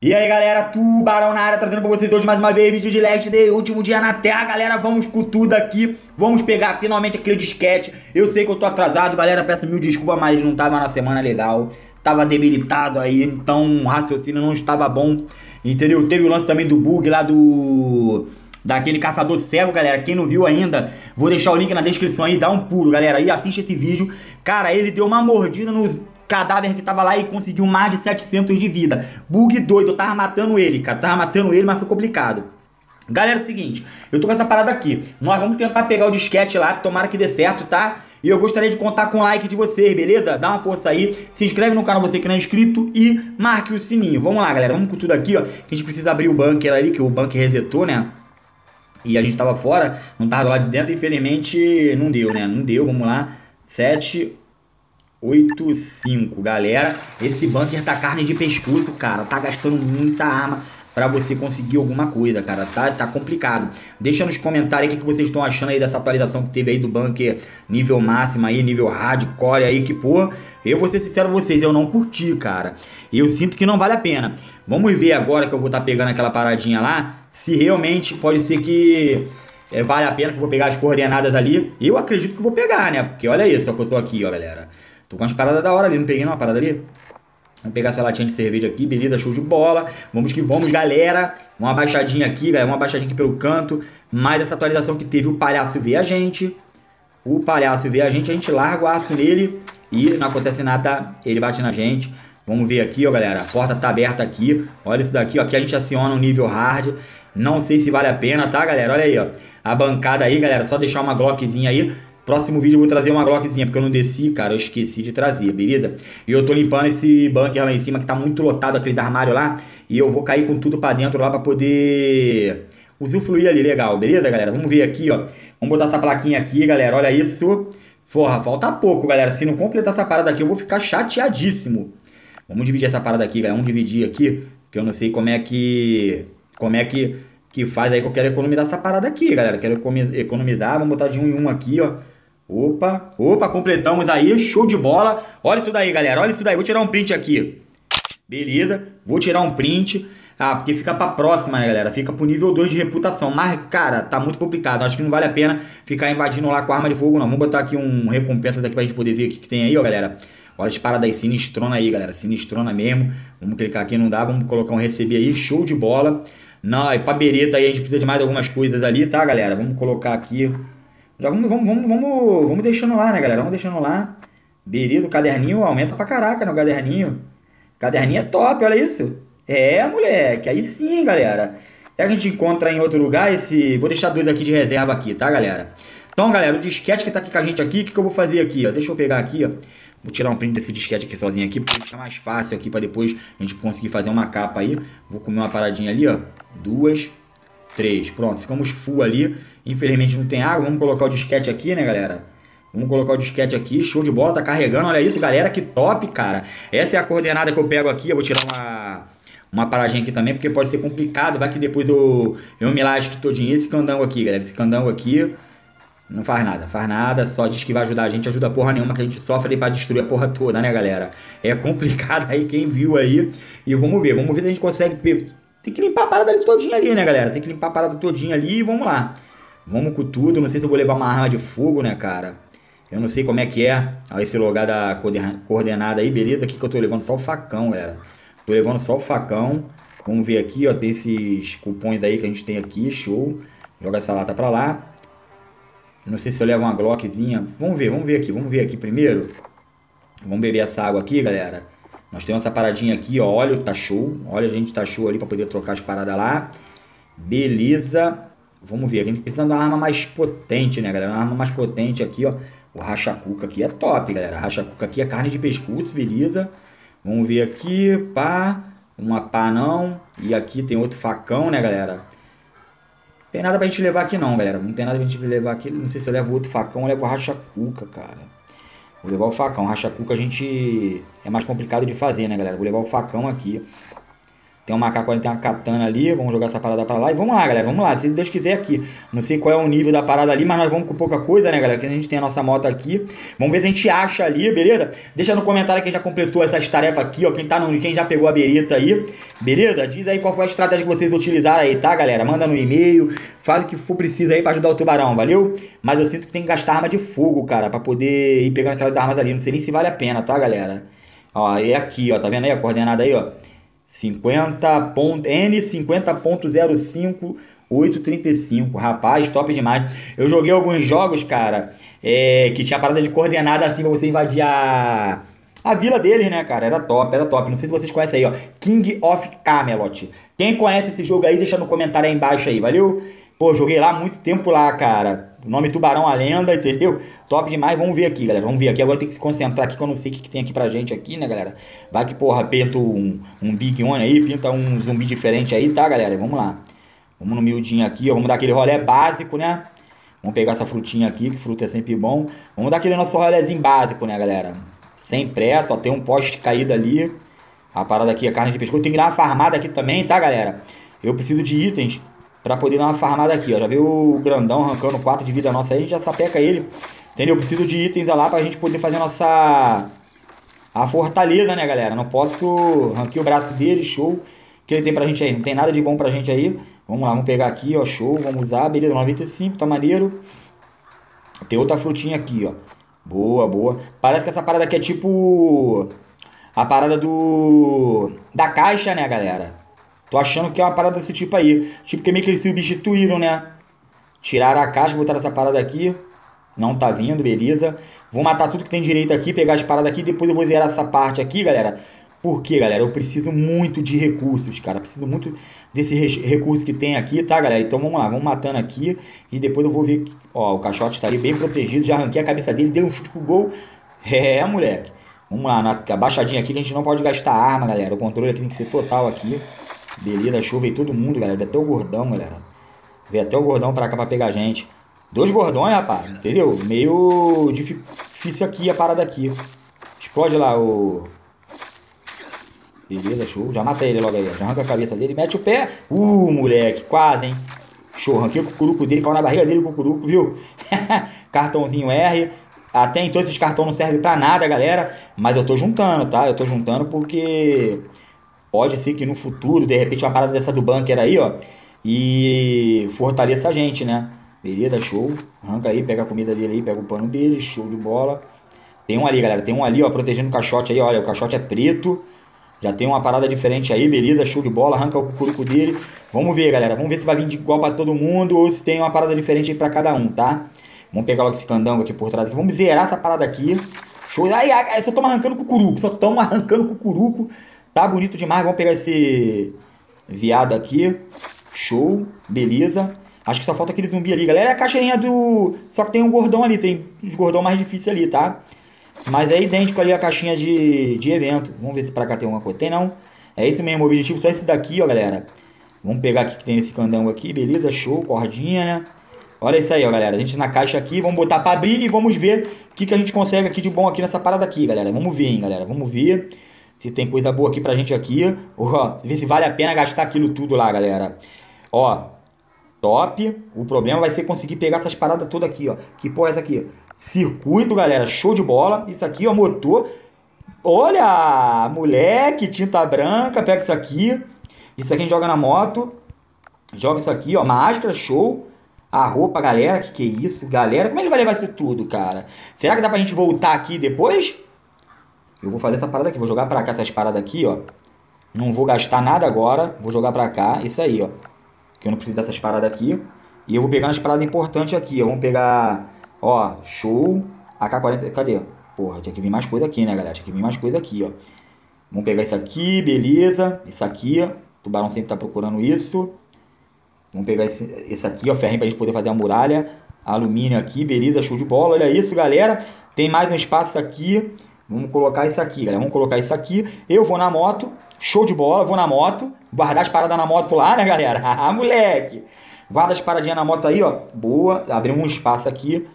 E aí galera, Tubarão na área, trazendo pra vocês hoje mais uma vez vídeo de Last Day, último dia na Terra, galera. Vamos com tudo aqui, vamos pegar finalmente aquele disquete. Eu sei que eu tô atrasado, galera, peço mil desculpas, mas não tava na semana legal, tava debilitado aí, então o raciocínio não estava bom, entendeu? Teve o lance também do bug lá daquele caçador cego, galera. Quem não viu ainda, vou deixar o link na descrição aí, dá um pulo, galera, e assiste esse vídeo. Cara, ele deu uma mordida nos cadáver que tava lá e conseguiu mais de 700 de vida. Bug doido, eu tava matando ele, cara. Tava matando ele, mas foi complicado. Galera, é o seguinte, eu tô com essa parada aqui. Nós vamos tentar pegar o disquete lá, tomara que dê certo, tá? E eu gostaria de contar com o like de vocês, beleza? Dá uma força aí, se inscreve no canal você que não é inscrito e marque o sininho. Vamos lá, galera, vamos com tudo aqui, ó. Que a gente precisa abrir o bunker ali, que o bunker resetou, né? E a gente tava fora, não tava do lado de dentro, infelizmente não deu, né? Não deu, vamos lá. 785, galera, esse bunker tá carne de pescoço, cara, tá gastando muita arma pra você conseguir alguma coisa, cara, tá complicado. Deixa nos comentários aí o que vocês estão achando aí dessa atualização que teve aí do bunker nível máximo aí, nível hardcore aí, que pô, eu vou ser sincero com vocês, eu não curti, cara, eu sinto que não vale a pena. Vamos ver agora que eu vou estar pegando aquela paradinha lá, se realmente pode ser que vale a pena, que eu vou pegar as coordenadas ali. Eu acredito que vou pegar, né, porque olha isso, ó, que eu tô aqui, ó, galera. Tô com umas paradas da hora ali, não peguei uma parada ali? Vamos pegar essa latinha de cerveja aqui, beleza, show de bola. Vamos que vamos, galera. Uma baixadinha aqui, galera, uma baixadinha aqui pelo canto. Mais essa atualização que teve, o palhaço vê a gente. O palhaço vê a gente larga o aço nele e não acontece nada, ele bate na gente. Vamos ver aqui, ó, galera, a porta tá aberta aqui. Olha isso daqui, ó, aqui a gente aciona o nível hard. Não sei se vale a pena, tá, galera? Olha aí, ó, a bancada aí, galera, só deixar uma Glockzinha aí. Próximo vídeo eu vou trazer uma Glockzinha, porque eu não desci, cara, eu esqueci de trazer, beleza? E eu tô limpando esse bunker lá em cima, que tá muito lotado, aqueles armários lá. E eu vou cair com tudo pra dentro lá, pra poder usufruir ali, legal, beleza, galera? Vamos ver aqui, ó. Vamos botar essa plaquinha aqui, galera, olha isso. Porra, falta pouco, galera. Se não completar essa parada aqui, eu vou ficar chateadíssimo. Vamos dividir essa parada aqui, galera. Vamos dividir aqui, que eu não sei como é que faz aí, que eu quero economizar essa parada aqui, galera. Quero economizar, vamos botar de um em um aqui, ó. Opa, completamos aí, show de bola. Olha isso daí, galera, olha isso daí. Vou tirar um print aqui. Beleza, vou tirar um print. Ah, porque fica pra próxima, né, galera? Fica pro nível 2 de reputação. Mas, cara, tá muito complicado. Acho que não vale a pena ficar invadindo lá com arma de fogo, não. Vamos botar aqui um recompensa daqui pra gente poder ver o que tem aí, ó, galera. Olha as paradas aí, sinistrona aí, galera. Sinistrona mesmo. Vamos clicar aqui, não dá. Vamos colocar um receber aí, show de bola. Não, e pra bereta aí a gente precisa de mais algumas coisas ali, tá, galera? Vamos colocar aqui. Já vamos deixando lá, né, galera? Vamos deixando lá. Beleza, o caderninho aumenta pra caraca, né, o caderninho. Caderninho é top, olha isso. É, moleque, aí sim, galera. Será que a gente encontra em outro lugar esse... Vou deixar dois aqui de reserva aqui, tá, galera? Então, galera, o disquete que tá aqui com a gente aqui, o que eu vou fazer aqui, ó? Deixa eu pegar aqui, ó. Vou tirar um print desse disquete aqui sozinho aqui, porque fica mais fácil aqui pra depois a gente conseguir fazer uma capa aí. Vou comer uma paradinha ali, ó. 2, 3, pronto, ficamos full ali. Infelizmente não tem água, vamos colocar o disquete aqui, né, galera? Vamos colocar o disquete aqui, show de bola, tá carregando, olha isso, galera, que top, cara. Essa é a coordenada que eu pego aqui, eu vou tirar uma paradinha aqui também, porque pode ser complicado, vai que depois eu me lasque todinho. Esse candango aqui, galera, esse candango aqui não faz nada, só diz que vai ajudar a gente, ajuda porra nenhuma, que a gente sofre pra destruir a porra toda, né, galera? É complicado aí, quem viu aí, e vamos ver se a gente consegue... Tem que limpar a parada ali todinha ali, né, galera? Tem que limpar a parada todinha ali e vamos lá. Vamos com tudo, não sei se eu vou levar uma arma de fogo, né, cara? Eu não sei como é que é esse lugar da coordenada aí, beleza? Aqui que eu tô levando só o facão, galera. Tô levando só o facão. Vamos ver aqui, ó, tem esses cupons aí que a gente tem aqui, show. Joga essa lata pra lá. Não sei se eu levo uma Glockzinha. Vamos ver aqui primeiro. Vamos beber essa água aqui, galera. Nós temos essa paradinha aqui, ó, óleo tá show. Olha, a gente tá show ali pra poder trocar as paradas lá. Beleza. Vamos ver, a gente precisa de uma arma mais potente, né, galera? Uma arma mais potente aqui, ó. O racha-cuca aqui é top, galera. Racha-cuca aqui é carne de pescoço, beleza. Vamos ver aqui, pá. Uma pá não. E aqui tem outro facão, né, galera? Não tem nada pra gente levar aqui não, galera. Não tem nada pra gente levar aqui. Não sei se eu levo outro facão ou levo o racha-cuca, cara. Vou levar o facão. Racha-cuca a gente... É mais complicado de fazer, né, galera? Vou levar o facão aqui. Tem uma AK-40, tem uma katana ali. Vamos jogar essa parada pra lá. E vamos lá, galera. Vamos lá. Se Deus quiser aqui. Não sei qual é o nível da parada ali, mas nós vamos com pouca coisa, né, galera? Que a gente tem a nossa moto aqui. Vamos ver se a gente acha ali, beleza? Deixa no comentário quem já completou essas tarefas aqui, ó. Quem já pegou a bereta aí, beleza? Diz aí qual foi a estratégia que vocês utilizaram aí, tá, galera? Manda no e-mail. Faz o que for preciso aí pra ajudar o tubarão, valeu? Mas eu sinto que tem que gastar arma de fogo, cara, pra poder ir pegando aquelas armas ali. Não sei nem se vale a pena, tá, galera? Ó, é aqui, ó. Tá vendo aí a coordenada aí, ó? 50. N 50.05835. Rapaz, top demais. Eu joguei alguns jogos, cara, que tinha parada de coordenada assim pra você invadir a vila deles, né, cara? Era top, era top. Não sei se vocês conhecem aí, ó. King of Camelot. Quem conhece esse jogo aí, deixa no comentário aí embaixo aí, valeu? Pô, joguei lá muito tempo lá, cara. O nome Tubarão a Lenda, entendeu? Top demais. Vamos ver aqui, galera. Vamos ver aqui. Agora tem que se concentrar aqui, que eu não sei o que tem aqui pra gente aqui, né, galera? Vai que, porra, pinta um Big One aí, pinta um zumbi diferente aí, tá, galera? Vamos lá. Vamos no miudinho aqui, ó. Vamos dar aquele rolê básico, né? Vamos pegar essa frutinha aqui, que fruta é sempre bom. Vamos dar aquele nosso rolézinho básico, né, galera? Sem pressa, ó. Tem um poste caído ali. A parada aqui é carne de pescoço. Tem que dar uma farmada aqui também, tá, galera? Eu preciso de itens pra poder dar uma farmada aqui, ó. Já viu o grandão arrancando 4 de vida nossa aí? A gente já sapeca ele. Entendeu? Eu preciso de itens lá pra gente poder fazer a fortaleza, né, galera? Não posso arranquei o braço dele, show. O que ele tem pra gente aí? Não tem nada de bom pra gente aí. Vamos lá, vamos pegar aqui, ó, show. Vamos usar, beleza, 95, tá maneiro. Tem outra frutinha aqui, ó. Boa, boa. Parece que essa parada aqui é tipo a parada da caixa, né, galera? Tô achando que é uma parada desse tipo aí. Tipo que meio que eles substituíram, né? Tiraram a caixa, botaram essa parada aqui. Não tá vindo, beleza. Vou matar tudo que tem direito aqui, pegar as paradas aqui. Depois eu vou zerar essa parte aqui, galera. Por quê, galera? Eu preciso muito de recursos, cara. Preciso muito desse recurso que tem aqui, tá, galera? Então vamos lá, vamos matando aqui. E depois eu vou ver. Ó, o caixote está ali bem protegido. Já arranquei a cabeça dele, dei um chute pro gol. É, moleque. Vamos lá, na abaixadinha aqui que a gente não pode gastar arma, galera. O controle aqui tem que ser total aqui. Beleza, show, veio todo mundo, galera. Veio até o gordão, galera. Veio até o gordão pra cá pra pegar a gente. 2 gordões, rapaz, entendeu? Meio difícil aqui a parada aqui. Explode lá o... Beleza, show. Já matei ele logo aí, já arranca a cabeça dele, mete o pé. Moleque, quase, hein? Show, arranquei o cucuruco dele, caiu na barriga dele o cucuruco, viu? Cartãozinho R. Até então esses cartões não servem pra nada, galera. Mas eu tô juntando, tá? Eu tô juntando porque... Pode ser que no futuro, de repente, uma parada dessa do bunker aí, ó, e fortaleça a gente, né? Beleza, show. Arranca aí, pega a comida dele aí, pega o pano dele, show de bola. Tem um ali, galera, tem um ali, ó, protegendo o caixote aí, olha, o caixote é preto. Já tem uma parada diferente aí, beleza, show de bola, arranca o cucuruco dele. Vamos ver, galera, vamos ver se vai vir de igual pra todo mundo ou se tem uma parada diferente aí pra cada um, tá? Vamos pegar logo esse candango aqui por trás aqui, vamos zerar essa parada aqui. Show, ai, só estamos arrancando cucuruco, só estamos arrancando cucuruco. Tá bonito demais, vamos pegar esse viado aqui. Show, beleza. Acho que só falta aquele zumbi ali, galera. É a caixinha do... Só que tem um gordão ali, tem os gordão mais difíceis ali, tá? Mas é idêntico ali a caixinha de evento. Vamos ver se pra cá tem alguma coisa. Tem não. É esse mesmo, o objetivo só esse daqui, ó, galera. Vamos pegar aqui que tem esse candango aqui, beleza, show, cordinha, né? Olha isso aí, ó, galera. A gente na caixa aqui, vamos botar pra abrir e vamos ver o que a gente consegue aqui de bom aqui nessa parada aqui, galera. Vamos ver, hein, galera. Vamos ver se tem coisa boa aqui pra gente aqui. Ó, ver se vale a pena gastar aquilo tudo lá, galera. Ó, top. O problema vai ser conseguir pegar essas paradas todas aqui, ó. Que porra é essa aqui? Circuito, galera. Show de bola. Isso aqui, ó, motor. Olha, moleque, tinta branca. Pega isso aqui. Isso aqui a gente joga na moto. Joga isso aqui, ó. Máscara, show. A roupa, galera. Que é isso, galera? Como é que vai levar isso tudo, cara? Será que dá pra gente voltar aqui depois? Eu vou fazer essa parada aqui. Vou jogar pra cá essas paradas aqui, ó. Não vou gastar nada agora. Vou jogar pra cá. Isso aí, ó. Que eu não preciso dessas paradas aqui. E eu vou pegar umas paradas importantes aqui, ó. Vamos pegar, ó, show. AK-40, cadê? Porra, tinha que vir mais coisa aqui, né, galera? Tinha que vir mais coisa aqui, ó. Vamos pegar isso aqui, beleza. Isso aqui, ó. O tubarão sempre tá procurando isso. Vamos pegar esse aqui, ó, ferrinho pra gente poder fazer a muralha. Alumínio aqui, beleza, show de bola. Olha isso, galera. Tem mais um espaço aqui. Vamos colocar isso aqui, galera. Vamos colocar isso aqui. Eu vou na moto. Show de bola, vou na moto. Guardar as paradas na moto lá, né, galera? Ah, moleque. Guarda as paradinhas na moto aí, ó. Boa. Abrimos um espaço aqui.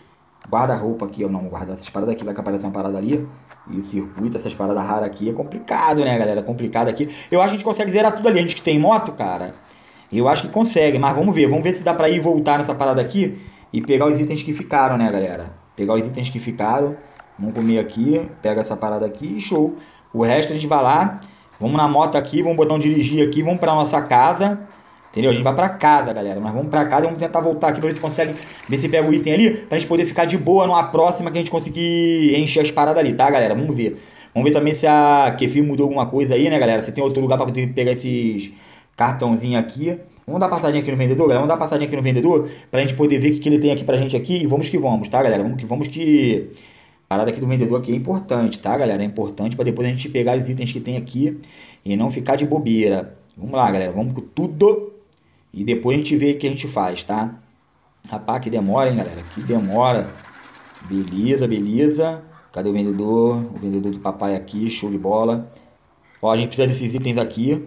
Guarda-roupa aqui, eu não vou guardar essas paradas aqui, vai que aparece uma parada ali. E o circuito, essas paradas raras aqui é complicado, né, galera? É complicado aqui. Eu acho que a gente consegue zerar tudo ali. A gente que tem moto, cara, eu acho que consegue. Mas vamos ver. Vamos ver se dá pra ir e voltar nessa parada aqui e pegar os itens que ficaram, né, galera? Pegar os itens que ficaram. Vamos comer aqui. Pega essa parada aqui e show. O resto a gente vai lá. Vamos na moto aqui, vamos botar um dirigir aqui, vamos pra nossa casa. Entendeu? A gente vai pra casa, galera. Nós vamos pra casa e vamos tentar voltar aqui pra ver se consegue. Ver se pega o item ali. Pra gente poder ficar de boa numa próxima que a gente conseguir encher as paradas ali, tá, galera? Vamos ver. Vamos ver também se a Kefir mudou alguma coisa aí, né, galera? Se tem outro lugar pra poder pegar esses cartãozinhos aqui. Vamos dar passadinha aqui no vendedor, galera. Vamos dar passadinha aqui no vendedor pra gente poder ver o que ele tem aqui pra gente aqui. E vamos que vamos, tá, galera? Vamos que. A parada aqui do vendedor aqui é importante, tá, galera? É importante pra depois a gente pegar os itens que tem aqui e não ficar de bobeira. Vamos lá, galera. Vamos com tudo. E depois a gente vê o que a gente faz, tá? Rapaz, que demora, hein, galera? Que demora. Beleza, beleza. Cadê o vendedor? O vendedor do papai aqui, show de bola. Ó, a gente precisa desses itens aqui.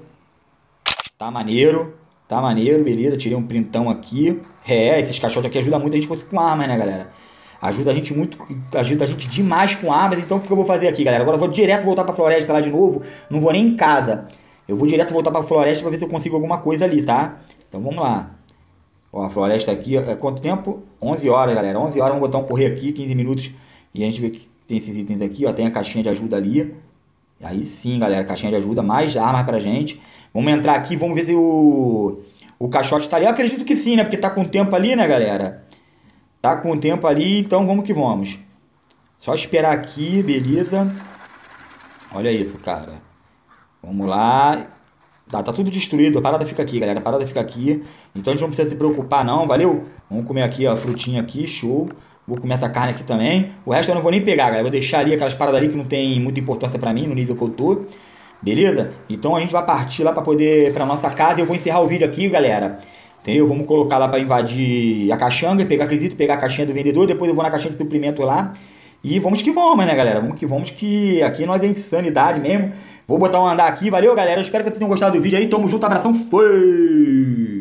Tá maneiro, beleza. Tirei um printão aqui. É, esses caixotes aqui ajudam muito a gente com armas, né, galera? Ajuda a gente muito, ajuda a gente demais com armas. Então o que eu vou fazer aqui, galera? Agora eu vou direto voltar pra floresta lá de novo. Não vou nem em casa. Eu vou direto voltar pra floresta pra ver se eu consigo alguma coisa ali, tá? Então vamos lá. Ó, a floresta aqui, é quanto tempo? 11 horas, galera. 11 horas, vamos botar um correr aqui, 15 minutos. E a gente vê que tem esses itens aqui, ó. Tem a caixinha de ajuda ali. Aí sim, galera, caixinha de ajuda. Mais armas pra gente. Vamos entrar aqui, vamos ver se o caixote tá ali. Eu acredito que sim, né? Porque tá com tempo ali, né, galera? Tá com tempo ali, então vamos que vamos. Só esperar aqui, beleza. Olha isso, cara. Vamos lá. Tá tudo destruído, a parada fica aqui, galera, a parada fica aqui. Então a gente não precisa se preocupar não, valeu? Vamos comer aqui, ó, a frutinha aqui, show. Vou comer essa carne aqui também. O resto eu não vou nem pegar, galera, vou deixar ali aquelas paradas ali que não tem muita importância pra mim, no nível que eu tô. Beleza? Então a gente vai partir lá pra poder, pra nossa casa. E eu vou encerrar o vídeo aqui, galera. Entendeu? Vamos colocar lá pra invadir a caixanga, pegar aquele pegar a caixinha do vendedor. Depois eu vou na caixinha de suprimento lá. E vamos que vamos, né, galera? Vamos que aqui nós é insanidade mesmo. Vou botar um andar aqui. Valeu, galera. Eu espero que vocês tenham gostado do vídeo aí. Tamo junto, abração. Foi!